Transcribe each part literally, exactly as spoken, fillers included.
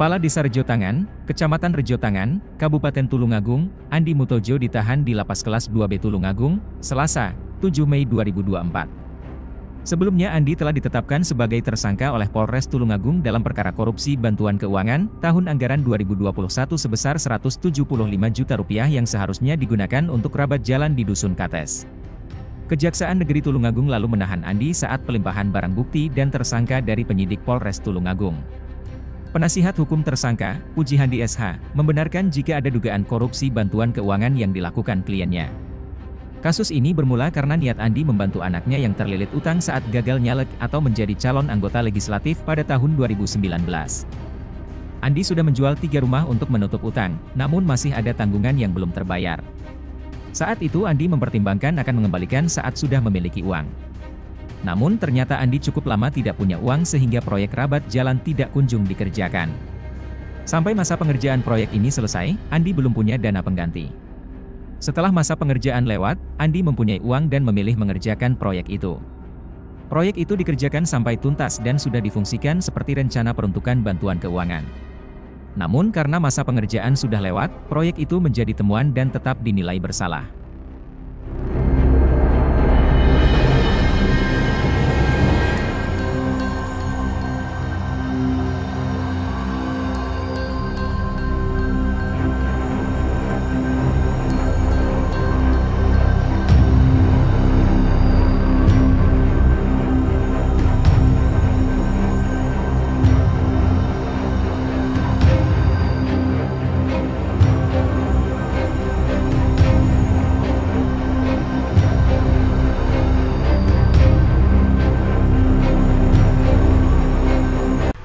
Kepala Desa Rejotangan, Kecamatan Rejotangan, Kabupaten Tulungagung, Andi Mutojo ditahan di Lapas Kelas dua B Tulungagung, Selasa, tujuh Mei dua ribu dua puluh empat. Sebelumnya Andi telah ditetapkan sebagai tersangka oleh Polres Tulungagung dalam perkara korupsi bantuan keuangan tahun anggaran dua ribu dua puluh satu sebesar seratus tujuh puluh lima juta rupiah yang seharusnya digunakan untuk kerabat jalan di Dusun Kates. Kejaksaan Negeri Tulungagung lalu menahan Andi saat pelimpahan barang bukti dan tersangka dari penyidik Polres Tulungagung. Penasihat hukum tersangka, Puji Handi S H, membenarkan jika ada dugaan korupsi bantuan keuangan yang dilakukan kliennya. Kasus ini bermula karena niat Andi membantu anaknya yang terlilit utang saat gagal nyalek atau menjadi calon anggota legislatif pada tahun dua ribu sembilan belas. Andi sudah menjual tiga rumah untuk menutup utang, namun masih ada tanggungan yang belum terbayar. Saat itu Andi mempertimbangkan akan mengembalikan saat sudah memiliki uang. Namun ternyata Andi cukup lama tidak punya uang sehingga proyek rabat jalan tidak kunjung dikerjakan. Sampai masa pengerjaan proyek ini selesai, Andi belum punya dana pengganti. Setelah masa pengerjaan lewat, Andi mempunyai uang dan memilih mengerjakan proyek itu. Proyek itu dikerjakan sampai tuntas dan sudah difungsikan seperti rencana peruntukan bantuan keuangan. Namun karena masa pengerjaan sudah lewat, proyek itu menjadi temuan dan tetap dinilai bersalah.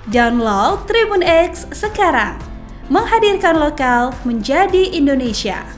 Download Tribun X sekarang, menghadirkan lokal menjadi Indonesia.